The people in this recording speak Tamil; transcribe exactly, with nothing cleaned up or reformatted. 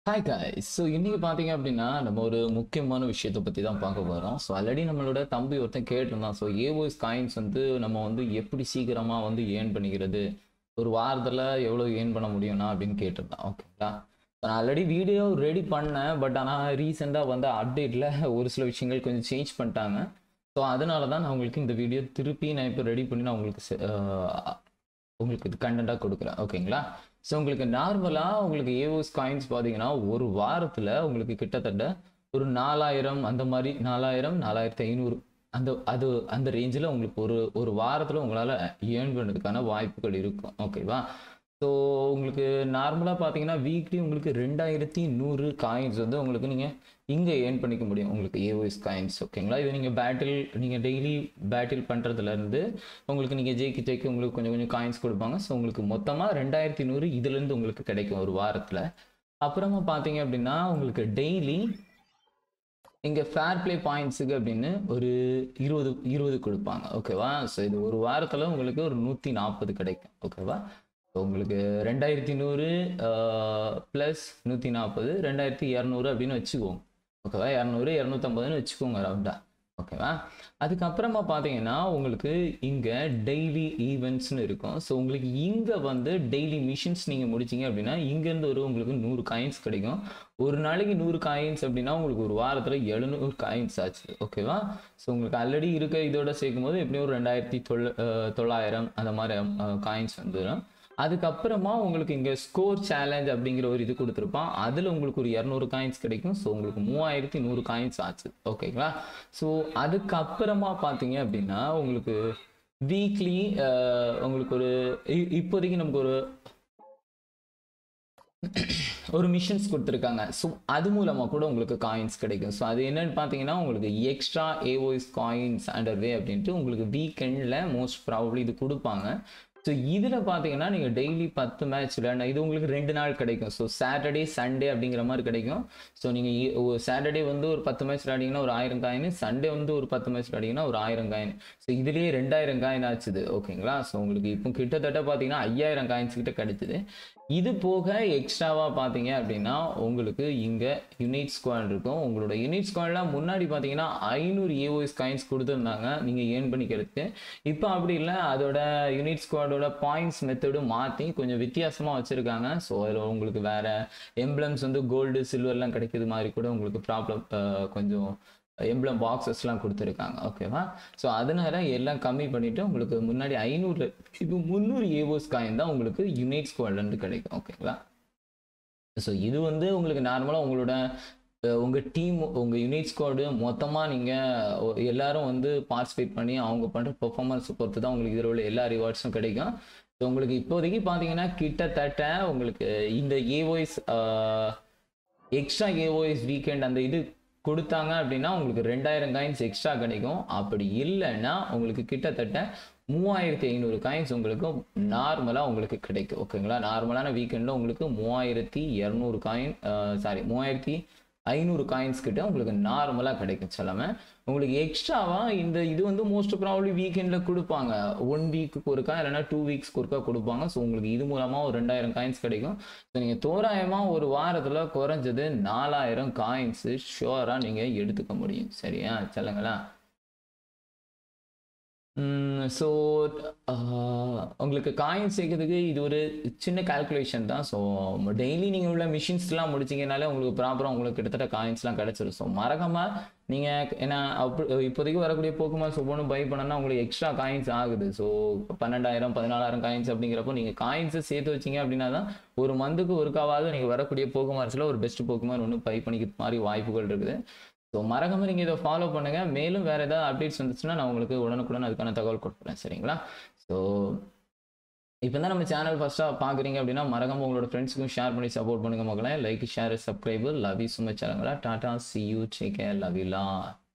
Hi guys, so இன்னைக்கு பாத்தீங்க அப்படின்னா நம்ம ஒரு முக்கியமான விஷயத்தை பத்தி தான் பார்க்க போறோம். ஸோ ஆல்ரெடி நம்மளோட தம்பி ஒருத்தன் கேட்டிருந்தான். ஸோ ஏஓஎஸ் காயின்ஸ் வந்து நம்ம வந்து எப்படி சீக்கிரமா வந்து ஏர்ன் பண்ணிக்கிறது, ஒரு வாரத்தில் எவ்வளோ ஏர்ன் பண்ண முடியும்னா அப்படின்னு கேட்டிருந்தான். ஓகேங்களா, நான் ஆல்ரெடி வீடியோ ரெடி பண்ணேன். பட் ஆனால் ரீசெண்டாக வந்து அப்டேட்டில் ஒரு சில விஷயங்கள் கொஞ்சம் சேஞ்ச் பண்ணிட்டாங்க. ஸோ அதனால தான் நான் உங்களுக்கு இந்த வீடியோ திருப்பி நான் இப்போ ரெடி பண்ணி நான் உங்களுக்கு உங்களுக்கு இது கண்டென்ட்டாக கொடுக்குறேன். ஓகேங்களா, ஸோ உங்களுக்கு நார்மலாக உங்களுக்கு ஏஓஎஸ் காயின்ஸ் பார்த்தீங்கன்னா ஒரு வாரத்தில் உங்களுக்கு கிட்டத்தட்ட ஒரு நாலாயிரம் அந்த மாதிரி நாலாயிரம் நாலாயிரத்தி ஐநூறு அந்த அது அந்த ரேஞ்சில் உங்களுக்கு ஒரு ஒரு வாரத்தில் உங்களால் ஏர்ன் பண்ணுறதுக்கான வாய்ப்புகள் இருக்கும். ஓகேவா, ஸோ உங்களுக்கு நார்மலாக பார்த்தீங்கன்னா வீக்லி உங்களுக்கு ரெண்டாயிரத்தி நூறு காயின்ஸ் வந்து உங்களுக்கு நீங்கள் இங்கே ஏர்ன் பண்ணிக்க முடியும் உங்களுக்கு ஏஓஎஸ் காயின்ஸ். ஓகேங்களா, இது நீங்கள் பேட்டில் நீங்கள் டெய்லி பேட்டில் பண்ணுறதுலேருந்து உங்களுக்கு நீங்கள் ஜெயிக்க ஜெயிக்க உங்களுக்கு கொஞ்சம் கொஞ்சம் காயின்ஸ் கொடுப்பாங்க. ஸோ உங்களுக்கு மொத்தமாக ரெண்டாயிரத்தி நூறு இதுலேருந்து உங்களுக்கு கிடைக்கும் ஒரு வாரத்தில். அப்புறமா பார்த்தீங்க அப்படின்னா உங்களுக்கு டெய்லி இங்கே ஃபேர் பிளே பாயிண்ட்ஸுக்கு அப்படின்னு ஒரு இருபது இருபது கொடுப்பாங்க. ஓகேவா, ஸோ இது ஒரு வாரத்தில் உங்களுக்கு ஒரு நூற்றி நாற்பது கிடைக்கும். ஓகேவா, உங்களுக்கு ரெண்டாயிரத்தி நூறு ப்ளஸ் நூற்றி நாற்பது ரெண்டாயிரத்தி இரநூறு அப்படின்னு வச்சுக்கோங்க. ஓகேவா, இரநூறு இரநூத்தம்பதுன்னு வச்சுக்கோங்க ரவுண்டா. ஓகேவா, அதுக்கப்புறமா பார்த்தீங்கன்னா உங்களுக்கு இங்கே டெய்லி ஈவெண்ட்ஸ்னு இருக்கும். ஸோ உங்களுக்கு இங்கே வந்து டெய்லி மிஷின்ஸ் நீங்கள் முடிச்சிங்க அப்படின்னா இங்கேருந்து ஒரு உங்களுக்கு நூறு காயின்ஸ் கிடைக்கும். ஒரு நாளைக்கு நூறு காயின்ஸ் அப்படின்னா உங்களுக்கு ஒரு வாரத்தில் எழுநூறு காயின்ஸ் ஆச்சு. ஓகேவா, ஸோ உங்களுக்கு ஆல்ரெடி இருக்க இதோட சேர்க்கும் போது எப்படியும் ஒரு ரெண்டாயிரத்தி தொள்ள தொள்ளாயிரம் அந்த மாதிரி காயின்ஸ் வந்துடும். அதுக்கப்புறமா உங்களுக்கு இங்கே ஸ்கோர் சேலஞ்ச் அப்படிங்கிற ஒரு இது கொடுத்துருப்பான். அதில் உங்களுக்கு ஒரு இரநூறு காயின்ஸ் கிடைக்கும். ஸோ உங்களுக்கு மூவாயிரத்தி நூறு காயின்ஸ் ஆச்சு. ஓகேங்களா, ஸோ அதுக்கப்புறமா பார்த்தீங்க அப்படின்னா உங்களுக்கு வீக்லி உங்களுக்கு ஒரு இப்போதைக்கு நமக்கு ஒரு ஒரு மிஷின்ஸ் கொடுத்துருக்காங்க. ஸோ அது மூலமாக கூட உங்களுக்கு காயின்ஸ் கிடைக்கும். ஸோ அது என்னன்னு பார்த்தீங்கன்னா உங்களுக்கு extra AOS coins under way அப்படின்ட்டு உங்களுக்கு வீக்கெண்டில் மோஸ்ட் ப்ராபப்ளி இது கொடுப்பாங்க. ஸோ இதில் பார்த்தீங்கன்னா நீங்கள் டெய்லி பத்து மேட்ச் விளையாட இது உங்களுக்கு ரெண்டு நாள் கிடைக்கும். ஸோ சாட்டர்டே சண்டே அப்படிங்கிற மாதிரி கிடைக்கும். ஸோ நீங்கள் சாட்டர்டே வந்து ஒரு பத்து மேட்ச் விளையாடிங்கன்னா ஒரு ஆயிரம் காயின், சண்டே வந்து ஒரு பத்து மேட்ச் விளையாடிங்கன்னா ஒரு ஆயிரம் காயின். ஸோ இதுலேயே ரெண்டாயிரம் காயின் ஆச்சுது. ஓகேங்களா, ஸோ உங்களுக்கு இப்போ கிட்டத்தட்ட பார்த்தீங்கன்னா ஐயாயிரம் காயின்ஸ் கிட்ட கிடைச்சிது. இது போக எக்ஸ்ட்ராவாக பார்த்தீங்க அப்படின்னா உங்களுக்கு இங்கே யூனிட் ஸ்குவாட் இருக்கும். உங்களோட யூனிட் ஸ்குவாட்லாம் முன்னாடி பார்த்தீங்கன்னா ஐநூறு ஏஓஎஸ் காயின்ஸ் கொடுத்துருந்தாங்க நீங்கள் ஏர்ன் பண்ணிக்கிறதுக்கு. இப்போ அப்படி இல்லை, அதோட யூனிட் ஸ்குவாடோட பாயிண்ட்ஸ் மெத்தடும் மாற்றி கொஞ்சம் வித்தியாசமாக வச்சுருக்காங்க. ஸோ அதில் உங்களுக்கு வேறு எம்ப்ளம்ஸ் வந்து கோல்டு சில்வர்லாம் கிடைக்கிது மாதிரி கூட உங்களுக்கு ப்ராப்ளம் கொஞ்சம் எம்ப்ளம் பாக்ஸஸ்லாம் கொடுத்துருக்காங்க. ஓகேவா, ஸோ அதனால எல்லாம் கம்மி பண்ணிவிட்டு உங்களுக்கு முன்னாடி ஐநூறு இப்போ முந்நூறு ஏஓஎஸ் காயின் தான் உங்களுக்கு யுனைட் ஸ்குவாட்லேருந்து கிடைக்கும். ஓகேங்களா, ஸோ இது வந்து உங்களுக்கு நார்மலாக உங்களோட உங்கள் டீம் உங்கள் யுனைட் ஸ்குவாடு மொத்தமாக நீங்கள் எல்லாரும் வந்து பார்ட்டிசிபேட் பண்ணி அவங்க பண்ணுற பெர்ஃபார்மன்ஸை பொறுத்து தான் உங்களுக்கு இதில் உள்ள எல்லா ரிவார்ட்ஸும் கிடைக்கும். ஸோ உங்களுக்கு இப்போதைக்கு பார்த்தீங்கன்னா கிட்டத்தட்ட உங்களுக்கு இந்த ஏஓஎஸ் எக்ஸ்ட்ரா ஏஓஎஸ் வீக்கெண்ட் அந்த இது கொடுத்தாங்க அப்படின்னா உங்களுக்கு ரெண்டாயிரம் காயின்ஸ் எக்ஸ்ட்ரா கிடைக்கும். அப்படி இல்லைன்னா உங்களுக்கு கிட்டத்தட்ட மூவாயிரத்தி ஐநூறு காயின்ஸ் உங்களுக்கு நார்மலாக உங்களுக்கு கிடைக்கும். ஓகேங்களா, நார்மலான வீக்கெண்டில் உங்களுக்கு மூவாயிரத்தி இரநூறு காயின் சாரி மூவாயிரத்தி ஐநூறு காயின்ஸ் கிட்ட உங்களுக்கு நார்மலாக கிடைக்கும். சொல்லாம உங்களுக்கு எக்ஸ்ட்ராவாக இந்த இது வந்து மோஸ்ட் ப்ராபப்ளி வீக்கெண்டில் கொடுப்பாங்க. ஒன் வீக்குக்கு ஒருக்கா இல்லைனா டூ வீக்ஸ்க்கு ஒருக்கா கொடுப்பாங்க. ஸோ உங்களுக்கு இது மூலமாக ஒரு ரெண்டாயிரம் காயின்ஸ் கிடைக்கும். ஸோ நீங்கள் தோராயமாக ஒரு வாரத்தில் குறைஞ்சது நாலாயிரம் காயின்ஸு ஷுவராக நீங்கள் எடுத்துக்க முடியும். சரியா சொல்லுங்களா. ஸோ உங்களுக்கு காயின் சேர்க்கறதுக்கு இது ஒரு சின்ன கால்குலேஷன் தான். ஸோ டெய்லி நீங்கள் உள்ள மிஷின்ஸ்லாம் முடிச்சிங்கனாலே உங்களுக்கு ப்ராப்பராக உங்களுக்கு கிட்டத்தட்ட காயின்ஸ்லாம் கிடச்சிடும். ஸோ மறக்காமல் நீங்கள் ஏன்னா அப்படி இப்போதைக்கு வரக்கூடிய போக்குமாஸ் ஒவ்வொன்றும் பை பண்ணோன்னா உங்களுக்கு எக்ஸ்ட்ரா காயின்ஸ் ஆகுது. ஸோ பன்னெண்டாயிரம் பதினாலாயிரம் காயின்ஸ் அப்படிங்கிறப்போ நீங்கள் காயின்ஸை சேர்த்து வச்சிங்க அப்படின்னா தான் ஒரு மந்த்துக்கு ஒருக்காவது நீங்கள் வரக்கூடிய போக்குமார்ஸில் ஒரு பெஸ்ட் போக்குமார் ஒன்று பை பண்ணிக்கிற மாதிரி வாய்ப்புகள் இருக்குது. ஸோ மறக்காம நீங்கள் இதை ஃபாலோ பண்ணுங்கள். மேலும் வேறு ஏதாவது அப்டேட்ஸ் வந்துச்சுன்னா நான் உங்களுக்கு உடனுக்குடன் அதுக்கான தகவல் கொடுக்குறேன். சரிங்களா, ஸோ இப்போ தான் நம்ம சேனல் ஃபஸ்ட்டாக பார்க்குறீங்க அப்படின்னா மறக்காம உங்களோட ஃப்ரெண்ட்ஸுக்கும் ஷேர் பண்ணி சப்போர்ட் பண்ணுங்க மக்களே. Like share subscriber love you so much. Tata see you take care love you law.